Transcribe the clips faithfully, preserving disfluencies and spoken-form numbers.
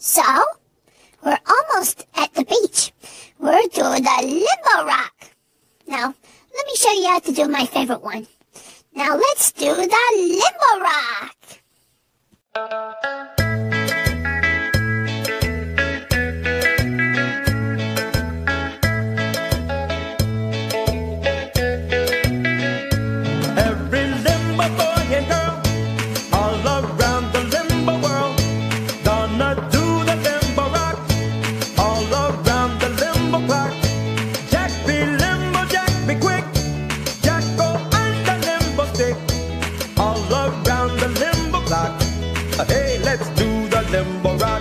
So, we're almost at the beach. We're doing the limbo rock. Now, let me show you how to do my favorite one. Now let's do the limbo rock. Every limbo boy and girl all around the limbo world gonna do the limbo rock all around the limbo clock. Jack be limbo, Jack be quick, Jack go under limbo stick all around the limbo clock. Hey, let's do the limbo rock.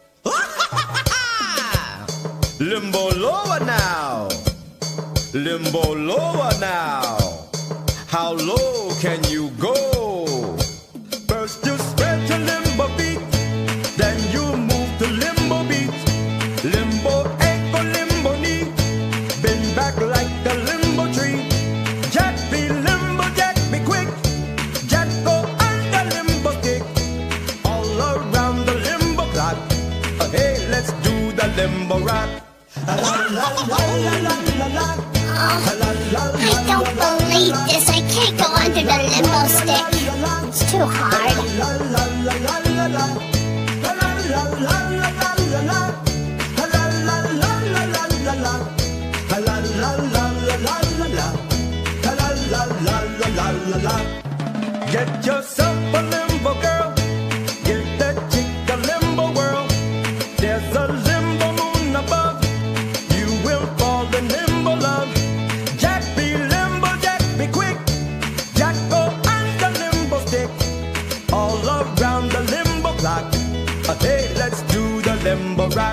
Limbo lower now, limbo lower now. How low can you go? First you spread your limbo feet, then you move to limbo beat. Limbo ankle, limbo knee, bend back like a limbo tree. Jack be limbo, Jack be quick, Jack go under limbo stick, all around the limbo clock. Uh, hey, let's do the limbo rock. La la la la la la la. Oh, I don't believe this. I can't go under the limbo stick. It's too hard. Get yourself a limbo girl, give that chick a limbo whirl. There's a limbo moon above, you will fall in limbo love. Jack be limbo, Jack be quick, Jack go under limbo stick, all around the limbo clock. Uh, hey, let's do the limbo rock.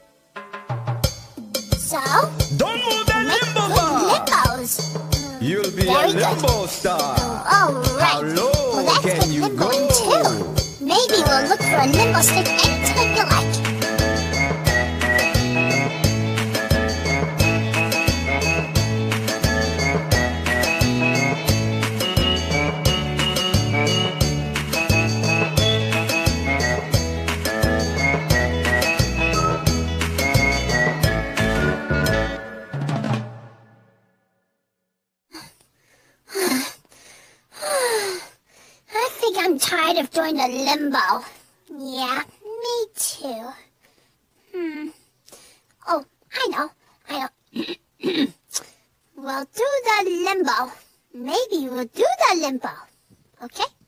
So, Don't move that make limbo good bar, limbos. you'll be Very a good. limbo star. All right. How low Well, that's can good you limboing go? too. Maybe we'll look for a limbo stick anytime you like. I think I'm tired of doing the limbo. Yeah, me too. Hmm. Oh, I know. I know. We'll do the limbo. Maybe we'll do the limbo. Okay?